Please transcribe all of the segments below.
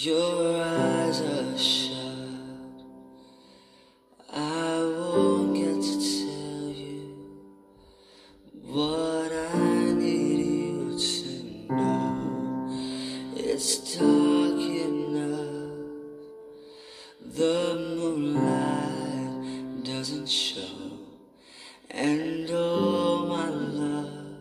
Your eyes are shut. I won't get to tell you what I need you to know. It's dark enough. The moonlight doesn't show, and all my love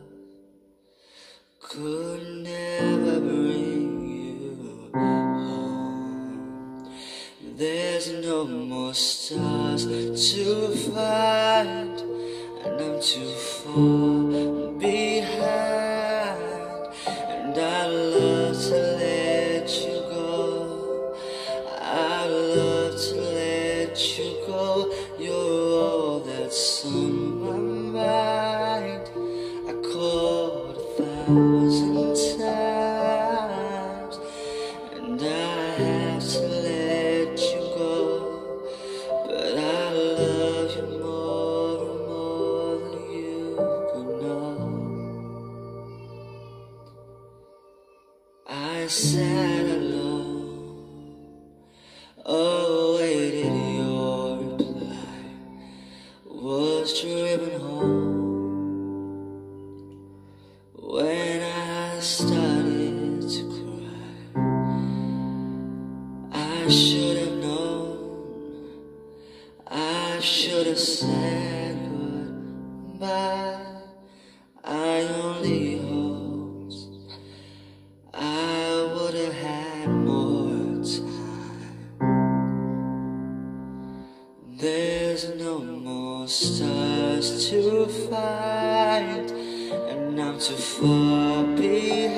could never bring you home. There's no more stars to find, and I'm too far behind. And I'd love to let you go, I'd love to let you go. You're all that's on my mind. I called 1,000 times, and I have to let you go, but I love you more and more than you could know. I sat alone, awaited your reply, was driven home when I started to cry. I should have known, I should have said goodbye. I only hoped I would have had more time. There's no more stars to find, and I'm too far behind.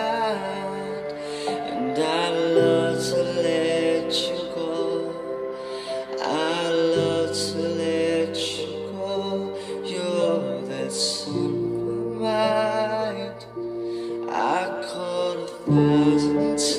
And I'd love to let you go, I'd love to let you go. You're all that's on my mind. I called 1,000 times.